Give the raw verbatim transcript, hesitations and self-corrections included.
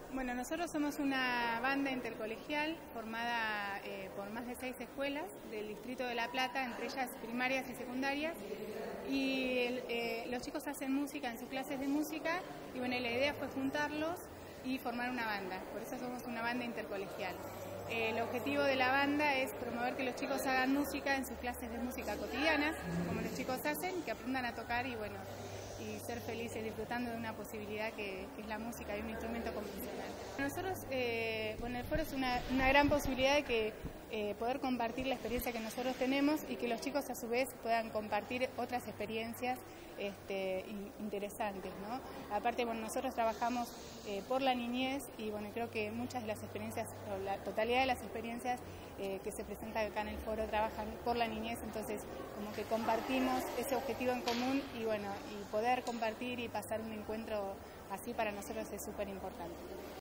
Bueno, nosotros somos una banda intercolegial formada eh, por más de seis escuelas del Distrito de La Plata, entre ellas primarias y secundarias, y el, eh, los chicos hacen música en sus clases de música y bueno, la idea fue juntarlos y formar una banda, por eso somos una banda intercolegial. Eh, el objetivo de la banda es promover que los chicos hagan música en sus clases de música cotidianas, como los chicos hacen, que aprendan a tocar y bueno, y ser felices disfrutando de una posibilidad que, que es la música y un instrumento convencional. Nosotros, eh, bueno, el foro es una, una gran posibilidad de que eh, poder compartir la experiencia que nosotros tenemos y que los chicos a su vez puedan compartir otras experiencias este, interesantes, ¿no? Aparte, bueno, nosotros trabajamos eh, por la niñez y bueno, creo que muchas de las experiencias, o la totalidad de las experiencias eh, que se presentan acá en el foro trabajan por la niñez, entonces como que compartimos ese objetivo en común y bueno, y poder compartir y pasar un encuentro así para nosotros es súper importante.